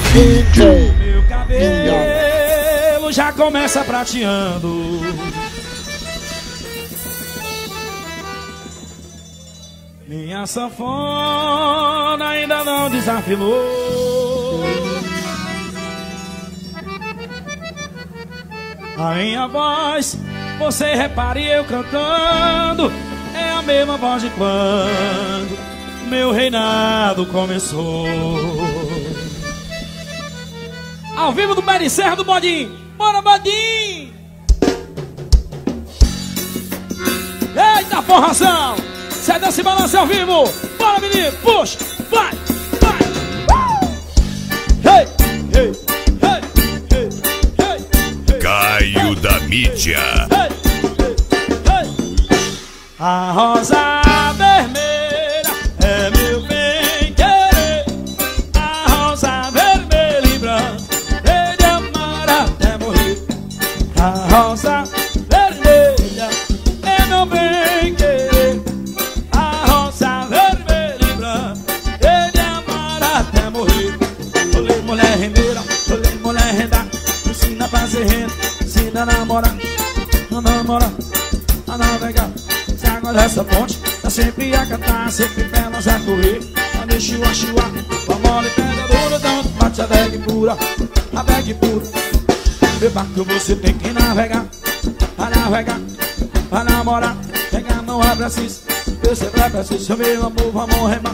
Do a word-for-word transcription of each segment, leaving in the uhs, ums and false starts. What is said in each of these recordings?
D J Meu cabelo já começa prateando. Minha sanfona ainda não desafinou. A minha voz, você repare eu cantando, é a mesma voz de quando meu reinado começou. Ao vivo do Pé de Serra do Bodinho. Bora, Bodinho! Eita, forração! Sai desse balanço ao vivo! Bora, menino! Puxa! Vai! Vai! Uh! Hey! Hey! Hey! Hey! Hey! Hey! Caio da mídia. Hey! Hey! Hey! A rosa vermelha é meu bem-querer. A rosa vermelha e branca, verde amar até morrer. A rosa vermelha é meu bem-querer. A rosa vermelha e branca, verde amar até morrer. Olê, mulher rendeira, olê, mulher renda, ensina a fazer renda, ensina a namorar, a namorar, a navegar. Se água dessa ponte tá sempre a cantar, sempre pelas a correr. A de chua, chua, com a mole e pedra dura, tanto bate a bag pura, a bag pura. Meu barco você tem que navegar, pra navegar, pra namorar. Pegar não é preciso, você vai preciso, meu amor, vamos remar.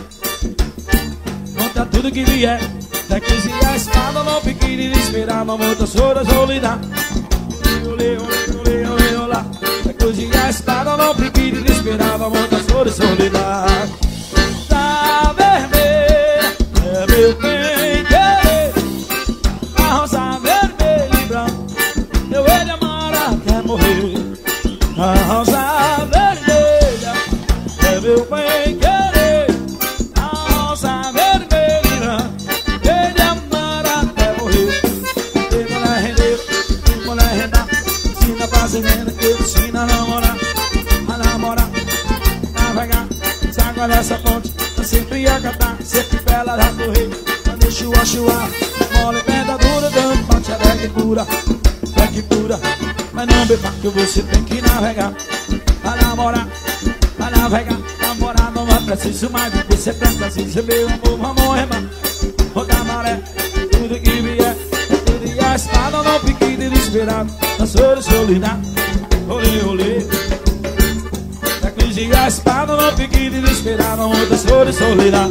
Conta tudo que vier, da crise e a espada, não fique de esperar, não muitas horas vou lhe dar. Olê, olê, olê, olê, olá. Da crise e a espada, não fique de esperar, não muitas horas vou lhe dar. Tá vermelha, é meu bem-querer. A rosa vermelha e branca, eu hei de amar até morrer. A rosa vermelha é meu bem-querer. A rosa vermelha e branca, hei de amar até morrer. Tem mulher rendeira, tem mulher rendar, ensina a fazer renda, que eu ensino a namorar, a namorar, navegar. Se a água dessa ponte tá sempre a cantar, sempre bela da correr. Quando chua, chua, mole, pedra dura, dando bate a bag pura, bag pura. Mas não beba que você tem que navegar, pra namorar, pra navegar. Namorar não é preciso mais do que você precisa, meu amor, vamos remar. Contra a maré, tudo que vier, é tudo e a espada, não fique desesperado, na sua solidão. Olê, olê. Da crise e a espada, não fique desesperado, não muitas flores solidão.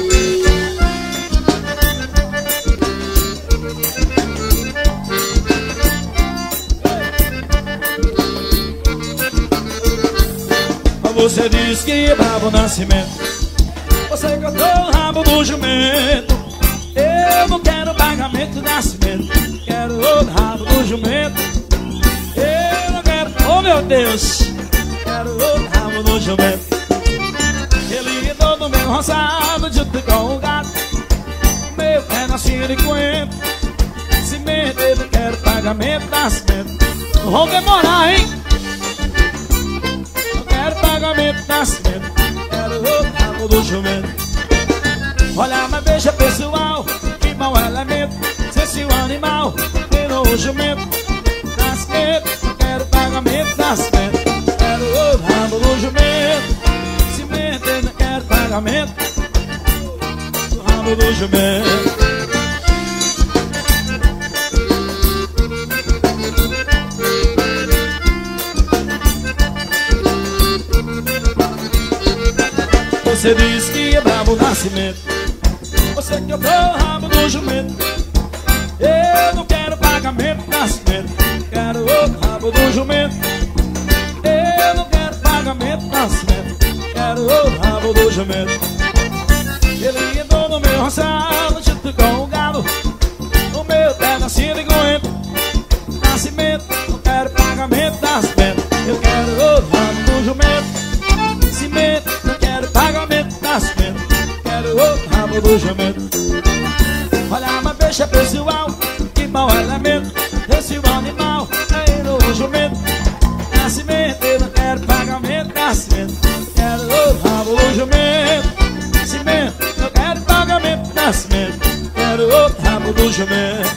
Você diz que é bravo nascimento, você cantou o rabo do jumento. Eu não quero pagamento de nascimento, quero o rabo do jumento. Eu não quero, oh meu Deus, quero o rabo do jumento. Ele entrou no meu roçado junto com o gato, meu pedacinho de coentro. Cimento, eu não quero pagamento de nascimento. Não vão demorar, hein? Quero pagamento de nascimento, quero o rabo do jumento. Olha, mas veja pessoal, que mau elemento. Se esse animal virou o jumento, nascimento, quero pagamento de nascimento. Quero o rabo do jumento. Cimento, eu não quero pagamento do rabo do jumento. Você diz que é brabo nascimento, você quebrou o rabo do jumento. Eu não quero pagamento de nascimento, quero o rabo do jumento. Eu não quero pagamento de nascimento, quero o rabo do jumento. Ele entrou no meu roçado junto com o galo, no meu pedacinho de coentro. Nascimento, não quero pagamento de nascimento, eu quero o rabo do jumento. Cimento, não quero pagamento de nascimento, quero o rabo do jumento. Olha, mas deixa pessoal, que mau elemento. Esse animal é no jumento. Nascimento, eu não quero pagamento de nascimento, quero o rabo do jumento. Cimento, não quero pagamento de nascimento, quero quero outro rabo do jumento.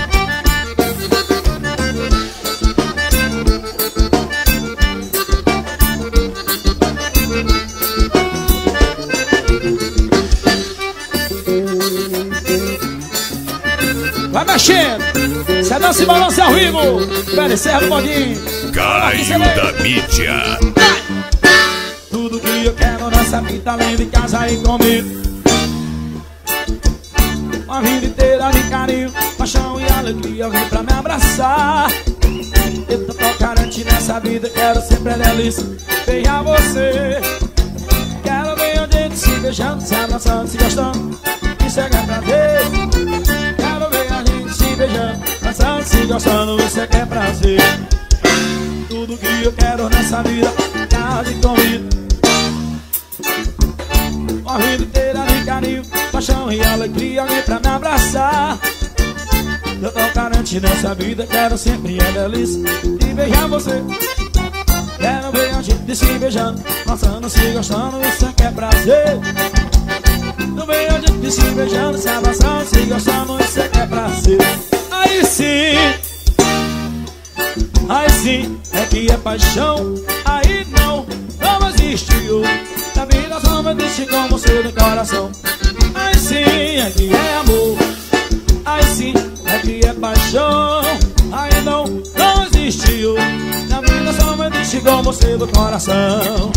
Vai mexendo, cê dança e balança ao vivo. Pera, encerra o bodinho. Caio da mídia. Tudo que eu quero nessa vida, além de casa e comigo, uma vida inteira de carinho, paixão e alegria, vem pra me abraçar. Eu tô tão carente nessa vida, quero sempre a delícia, beijar você. Quero ver a gente se beijando, se abraçando, se gostando, isso é que é prazer. Quero ver a gente se beijando, abraçando, se gostando, isso é que é prazer. Tudo que eu quero nessa vida, casa e comida, uma vida inteira de carinho, paixão e alegria, alguém pra me abraçar. Eu tô carente nessa vida, quero sempre a delícia de beijar você. Quero ver a gente se beijando, passando, se gostando, isso aqui é prazer. Eu vejo a gente se beijando, se abraçando, se gostando, isso aqui é prazer. Aí sim, aí sim, é que é paixão. Aí não, não existe outro. Na vida só não existe como você no coração. Aí sim, é que é amor. Aí sim, é que é paixão. Aí não, não existe outro. Na vida só não existe como você no coração.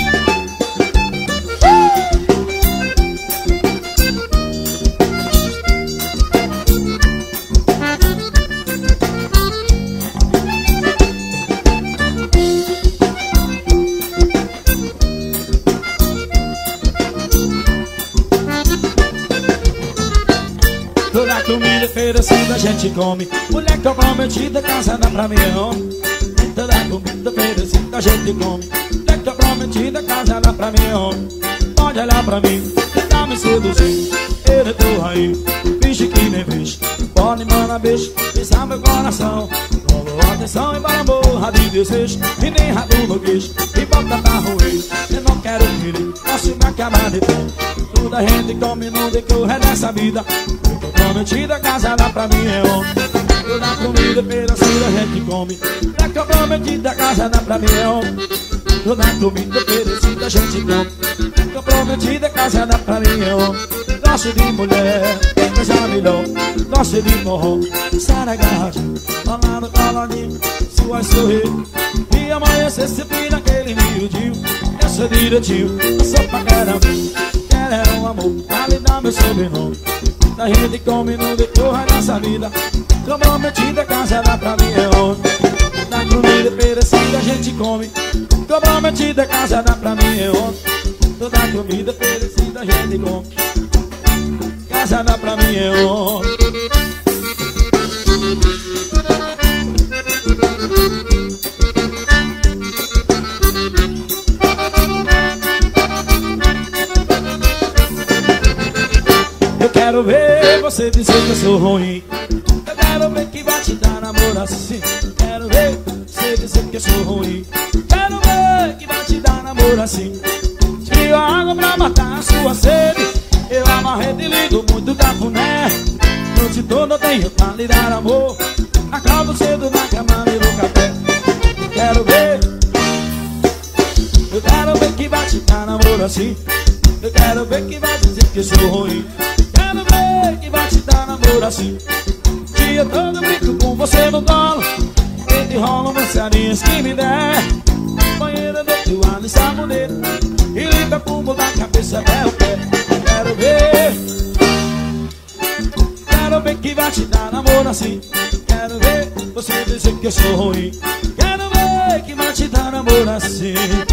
Toda comida oferecida a gente come. Mulher comprometida, casada pra mim é homem. Toda comida oferecida a gente come. Mulher comprometida, casada pra mim é homem. Pode olhar pra mim, tentar me seduzir. Ele tô aí, finge que nem vejo. Pode mandar beijo, pisar meu coração. Colou atenção e para morra de desejo. E nem rabo no queixo, e bota pra roer. Eu não quero querer, posso me acabar de pé. Toda a gente come no decorrer dessa vida. Comprometida, casada pra mim é homem. Toda comida oferecida a gente come. Mulher comprometida, casada pra mim é homem. Toda comida oferecida a gente come. Comprometida, casada pra mim é homem. Gosto de mulher, coisa melhor. Gosto de morro, estar agarradinho, falar no coladinho, suas sorrir. E amanhecer sempre naquele miudinho. Eu sou direitinho, eu sou pra caramba. Quero um amor, pra lhe dar meu sobrenome. A gente come no decorrer dessa vida. Comprometida, casada pra mim é homem. Da comida perecida a gente come. Comprometida, casada pra mim é homem. Toda comida perecida a gente come. Casada pra mim é homem. Eu quero ver você dizer que eu sou ruim. Eu quero ver que vai te dar namoro assim. Quero ver você dizer que eu sou ruim. Quero ver que vai te dar namoro assim. Tiro a água pra matar a sua sede. Eu amarrei de lindo muito cafuné. Noite toda eu tenho pra lhe dar amor. Acabo cedo na cama e no café. Eu quero ver. Eu quero ver que vai te dar namoro assim. Eu quero ver que vai dizer que eu sou ruim. Quero ver que vai te dar namoro assim. Dia todo brinco com você no colo. E te rolam dançarinhas que me der. Banheira de toalha e sabonete. E limpa fumo da cabeça até o pé. Quero ver. Quero ver que vai te dar namoro assim. Quero ver você dizer que eu sou ruim. Quero ver que vai te dar namoro assim.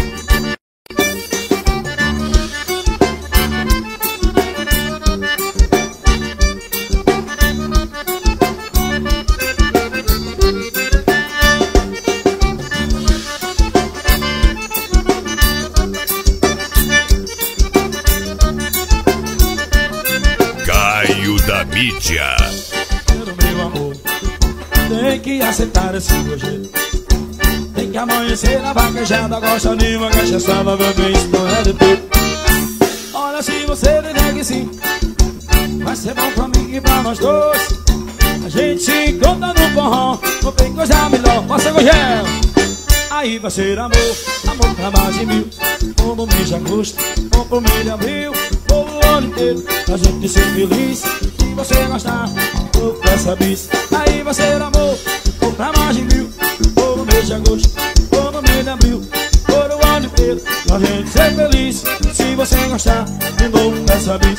Da mídia. Meu amor, tem que aceitar esse meu jeito. Tem que amanhecer na vaquejada. Gosta de uma cachaçada, bebê, história de tudo. Olha, se você me nega sim, vai ser bom pra mim ligue pra nós dois. A gente se encontra no forró, não tem coisa melhor. Passa Gugel. Aí vai ser amor, amor pra mais de mil. Ou no mês de agosto, ou pro mês de abril, ou o ano inteiro, pra gente ser feliz. Se você gostar, ou dessa bis. Aí vai ser amor, ou pra mais de mil. Ou no mês de agosto, ou no mês de abril, ou o ano inteiro, pra gente ser feliz. Se você gostar, de novo dessa bis.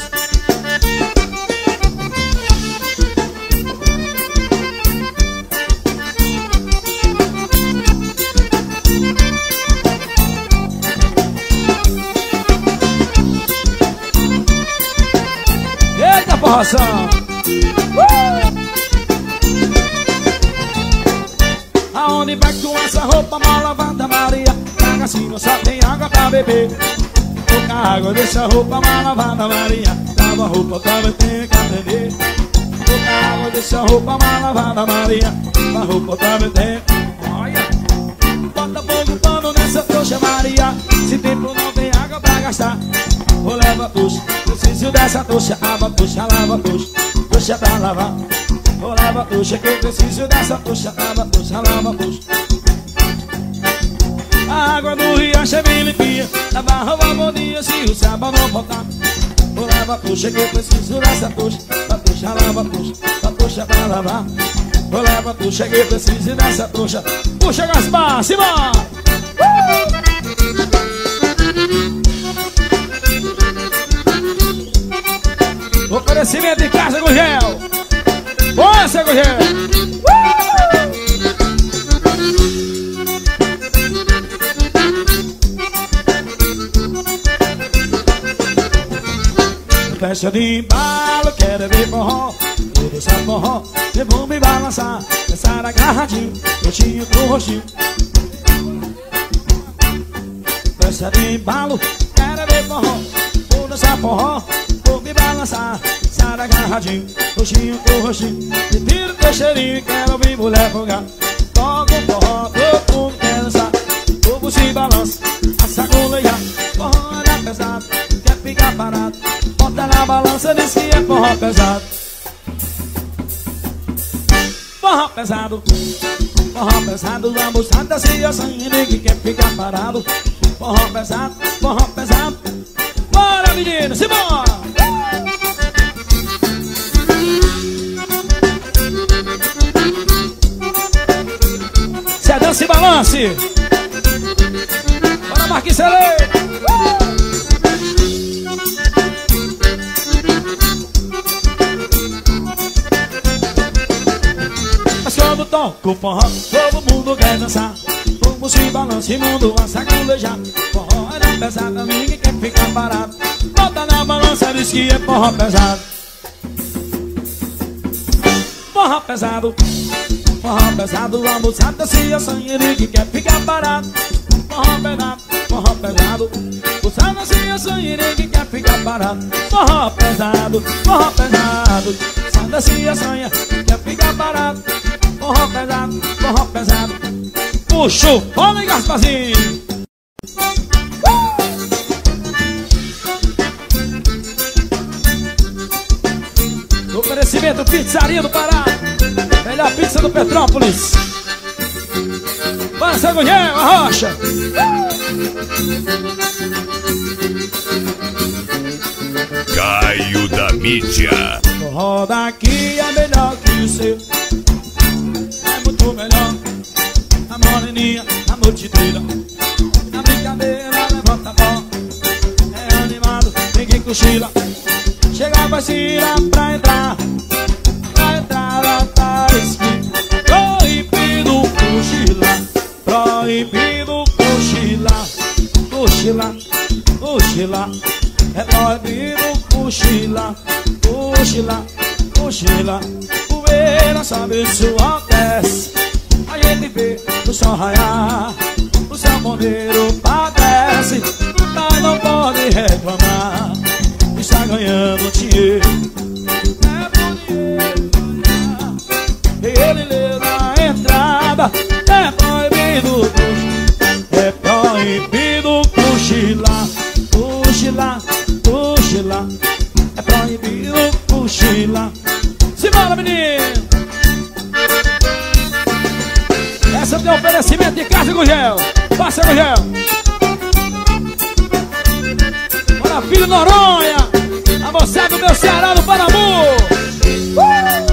Eita porração! Uh! Aonde vai com essa roupa mal lavada, Maria? Traga assim, não só tem água pra beber. Pouca água, deixa a roupa mal lavada, Maria. Lava a roupa, também tem que aprender. Pouca água, deixa a roupa mal lavada, Maria. Lava a roupa, também tem. Olha! Bota pouco pano nessa trouxa, Maria. Se tempo não tem água pra gastar, vou levar a trouxa. Preciso dessa trouxa, lava a trouxa, lava a trouxa. Trouxa pra lavar. Vou lavar a trouxa, que eu preciso dessa trouxa. Lava a trouxa, lava a trouxa. A água do riacho é bem limpinha, da barra vavonia se o sabão não faltar. Vou lavar a trouxa, que eu preciso dessa trouxa. Da trouxa, lava a trouxa, da trouxa pra lavar. Vou lavar a trouxa, que eu preciso dessa trouxa. Puxa, Gaspar, Simão! Uh! Oferecimento em casa, Gugel. Boa, seu Gugel. Uh! Festa de embalo, quero ver forró. Vou deixar forró, eu vou me balançar. Dançar agarradinho, roxinho com roxinho. Festa de embalo, quero ver forró. Vou dançar forró, vou me balançar. Dançar agarradinho, roxinho com roxinho. Me tiro teu cheirinho, quero ouvir mulher folgar. Toca o forró, todo mundo quer dançar. O povo se balança, a sacoleia. Forró é pesado, quer ficar parado. Bota na balança, diz que é forró pesado. Forró pesado, forró pesado. A moçada se assanha, ninguém quer ficar parado. Forró pesado, forró pesado. Bora, menino, simbora! Se dança e balance. Bora, Marquinhos Celeiro. Uh! Mas quando toca o forró, todo mundo quer dançar. Como se balança e mundo a saculejar. Forró é pesado, ninguém quer ficar parado. Bota na balança, diz que é forró pesado. Forró pesado, forró pesado. A moçada se assanha, ninguém quer ficar parado. Forró pesado, forró pesado. Moçada se assanha, ninguém quer ficar parado. Forró pesado, forró pesado. Moçada se assanha, quer ficar parado. Forró pesado, forró pesado. Puxo, olha aí, Gasparzinho. Uh! Oferecimento Pizzaria do Pará. Melhor pizza do Petrópolis. Bora, São Gugel, a rocha. Caio da Mídia. Forró daqui é melhor que o seu. É muito melhor. A moreninha, a multidão. Na brincadeira, levanta a pó. É animado, ninguém cochila. Chega, vai tirar pra entrar. Pra entrar, lá tá escrito proibido cochilar. Proibido cochilar. Cochilar, cochilar. É proibido cochilar. Cochilar, cochilar. Poeira sobe, suor desce. A gente vê o sol raiar. O sanfoneiro padece, mas não pode reclamar. Está ganhando dinheiro. É por dinheiro ganhar. Ele lê na entrada. É proibido cochilar. É proibido cochilar. Cochilar, cochilar. É proibido cochilar. Parceiro Gel, parceiro Gel. Bora, filho Noronha. A moçada do meu Ceará, do Paramu. uh!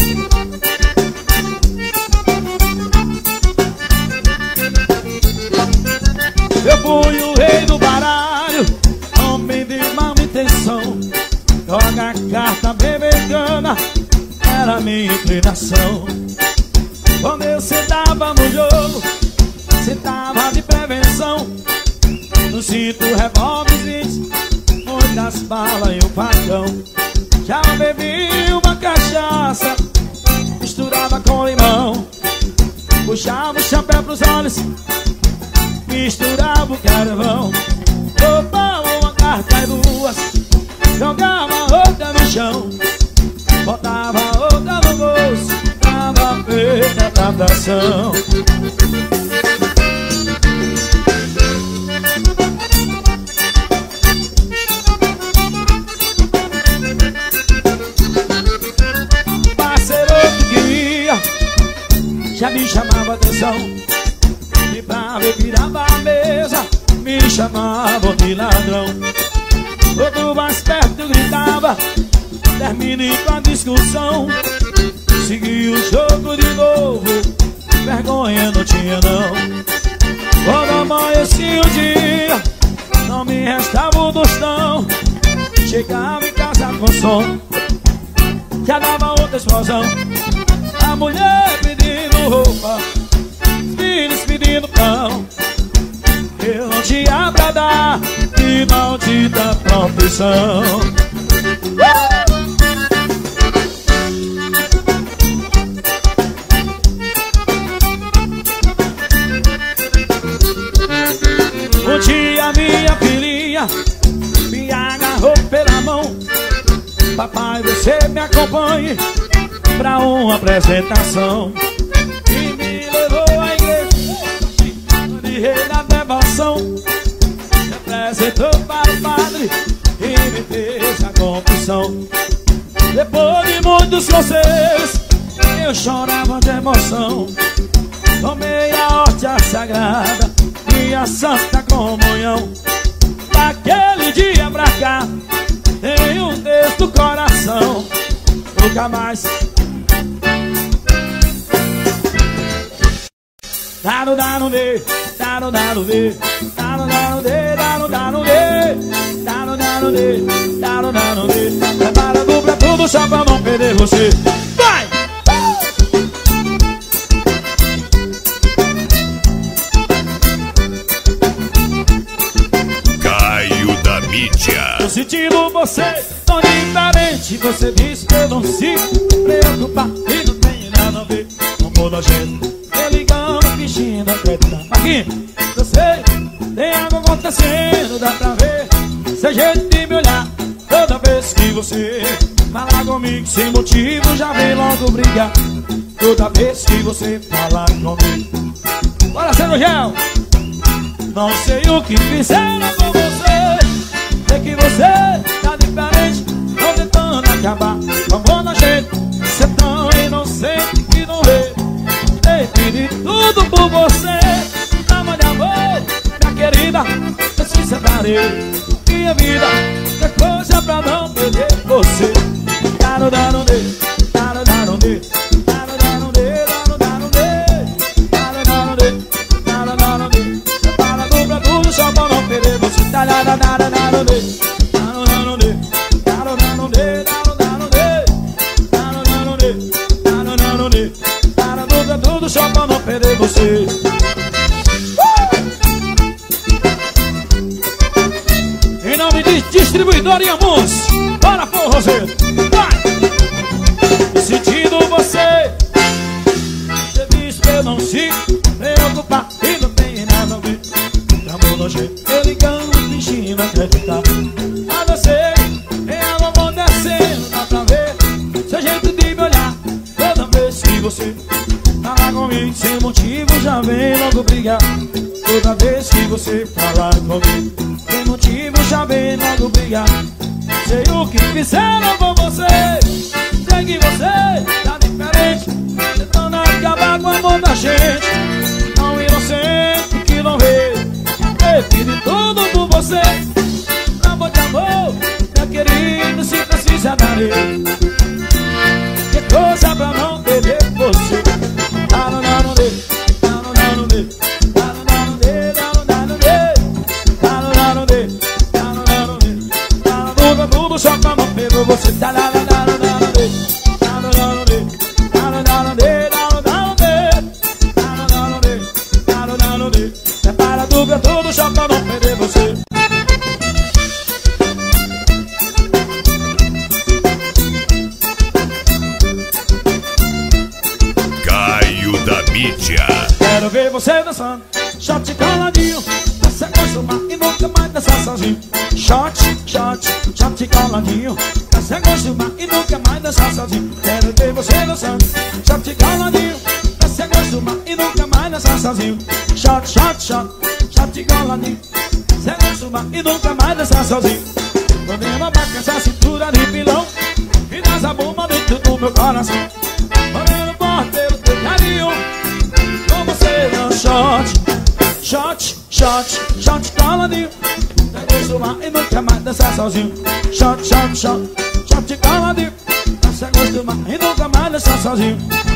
Eu fui o rei do baralho, homem de má intenção. Joga carta bebecana, era a minha inclinação. Quando eu sentava no jogo, sentava de prevenção. No cinto revólveres, muitas balas e um facão. Já bebi uma cachaça, misturava com limão. Puxava o chapéu pros olhos, misturava o carvão. Roubava uma carta e duas, jogava outra no chão. Botava outra no bolso, tava feita a tentação. Parceiro que queria, já me chamava atenção. E pra ver virava a mesa, me chamavam de ladrão. Outro mais perto gritava, termine com a discussão. Segui o jogo de novo, vergonha não tinha não. Quando amanhecia o dia, não me restava o tostão. Chegava em casa com som, já dava outra explosão. A mulher pedindo roupa, os filhos pedindo pão. Eu não tinha pra dar, que maldita profissão. Um dia minha filhinha me agarrou pela mão. Papai, você me acompanhe pra uma apresentação. E me levou à igreja de rei da devoção. Me apresentou para o padre e me fez a confissão. Depois de muitos conselhos, eu chorava de emoção. Tomei a hóstia sagrada e a santa comunhão. Daquele dia pra cá, tenho um Deus do coração. Nunca mais dá no dá no dê, dá no dá no dê, dá no dá no dê, dá no dá no dê, dá no dá no dê, dá no dá no dê. Prepara dupla tudo só pra não perder você. Vai! Caio da mídia. Tô sentindo você tão diferente. Você diz que eu não se preocupar e não tem nada a ver com toda a gente. Ligando, fingindo acreditar. Marquinhos, eu sei, tem algo acontecendo, dá pra ver. Seu jeito de me olhar, toda vez que você fala comigo sem motivo, já vem logo brigar. Toda vez que você fala comigo. Bora, Sérgio Gel. Não sei o que fizeram com você, sei que você tá diferente, tô tentando acabar com a boa gente. Você é tão inocente que não vê. Pedi tudo por você, ama de amor, minha querida. Precisa darei minha vida, é coisa pra não perder você. Dá no dá no dê, dá no dá no dê, dá no dá no dê, dá no dá no dê, dá no dá no dê, dá no dá no dê. Prepara dupla tudo só pra não perder você. Dá no dá no dá no dê, dá no dá no dê, dá no dá no dê, dá no dá no dê, dá no dá no dê, dá no dá no dê. Tudo só pra não perder você. uh! Em nome de Distribuidora Iamus, bora pô, Roseiro. Vai! Sentindo você, você diz que eu não se preocupar e não tem nada a ver. Amor nojento, eu ligando, fingindo acreditar. Mas você tem algo acontecendo, dá pra ver. Seu jeito de me olhar, toda vez que você fala comigo sem motivo, já vem logo brigar. Toda vez que você falar comigo sem motivo, já vem logo brigar. Sei o que fizeram com você, sei que você tá diferente, tentando acabar com o amor da gente. Tão inocente maneiro. Que coisa pra não perder você. Dá no dá no dê, dá no dá no dê, dá no dá no dê, dá no dá no dê, dá no dá no dê, dá no dá no dê, dá no dá no dê, só pra não perder você. Dá no dá no dá no dê, dá no dá no dê, dá no dá no dê, dá no dá no dê, dá no dá no dê, dá no dá no dê. Prepara a dúvida tudo só pra não perder você. Da mídia. Quero ver você dançando, shot coladinho, você acostumar e nunca mais dançar sozinho. Shot, shot, shot coladinho, você acostumar e nunca mais dançar sozinho. Quero ver você dançando, shot coladinho, você acostumar e nunca mais dançar sozinho. Shot, shot, shot, shot coladinho, você acostumar e nunca mais dançar sozinho. Problema pra essa cintura de pilão e das a bomba dentro do meu coração. Moreno porteiro teu carinho, com você não shot, shot, shot, shot coladinho, vai acostumar e nunca mais dançar sozinho. Shot, shot, shot, shot coladinho, vai se acostumar e nunca mais dançar sozinho.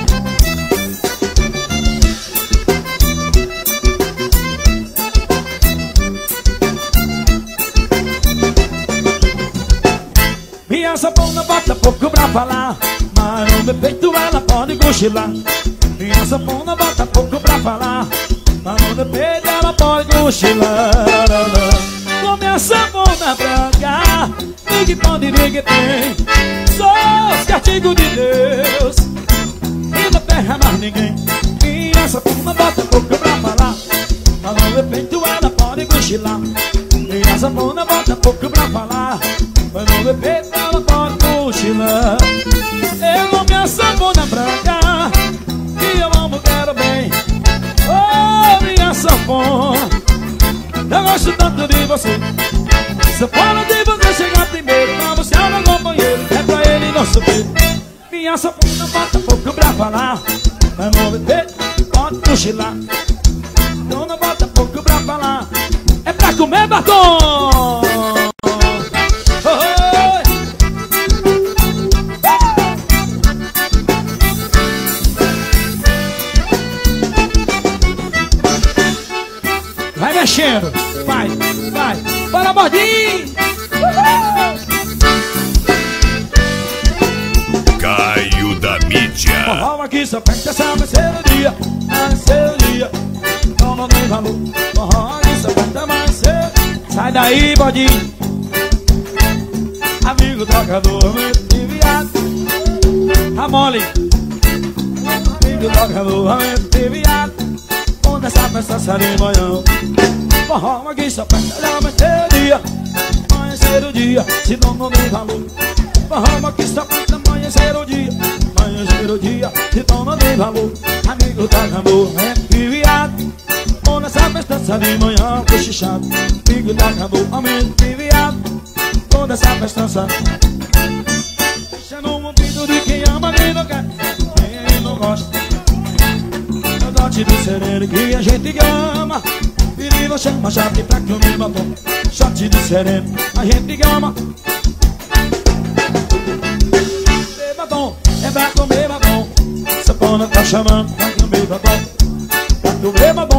Minha sanfona bota pouco pra falar, mas no meu peito ela pode cochilar. Minha sanfona bota pouco pra falar, mas no meu peito ela pode cochilar. Com minha sanfona branca, ninguém pode ver que tem. Sou os castigos de Deus e não terra mais ninguém. Minha sanfona bota pouco pra falar, mas no meu peito ela pode cochilar. Minha sanfona bota pouco pra falar, mas no meu peito ela pode cochilar. Eu amo minha sanfona branca, que eu amo, quero bem. Oh, minha sanfona, eu gosto tanto de você. Sanfona de você chegar primeiro, pra você é meu companheiro, é pra ele não sofrer. Minha sanfona bota pouco pra falar, mas no meu peito pode cochilar. Então não bota pouco pra falar, é pra comer batom. Vai mexendo, vai, vai, para bordinho. Caio da mídia. Forró aqui só festa, essa vai ser o dia, vai ser o dia. Não, não tem valor. Forró aqui só festa, vai ser. Sai daí, bordinho. Amigo tocador, amigo de viado. A mole. Amigo tocador, amigo de viado. Onde essa festa sai de manhã? Forró aqui só festa, já vai ser o dia, amanhecer o dia, se não não tem valor. Forró aqui só festa, amanhecer o dia, amanhecer o dia, se não não tem valor. Amigo tá acabou, é que viado. Onde essa festa sai de manhã, cochichado. Amigo tá acabou, amigo de viado. Onde essa festa sai. Deixa no ouvido de quem ama, quem não quer, quem não gosta. Dote do sereno que a gente ama. Menino chama chave pra comer batom. Shot do sereno, a gente ama. Comer batom, é pra comer batom. Sanfona tá chamando pra comer batom. Pra comer batom.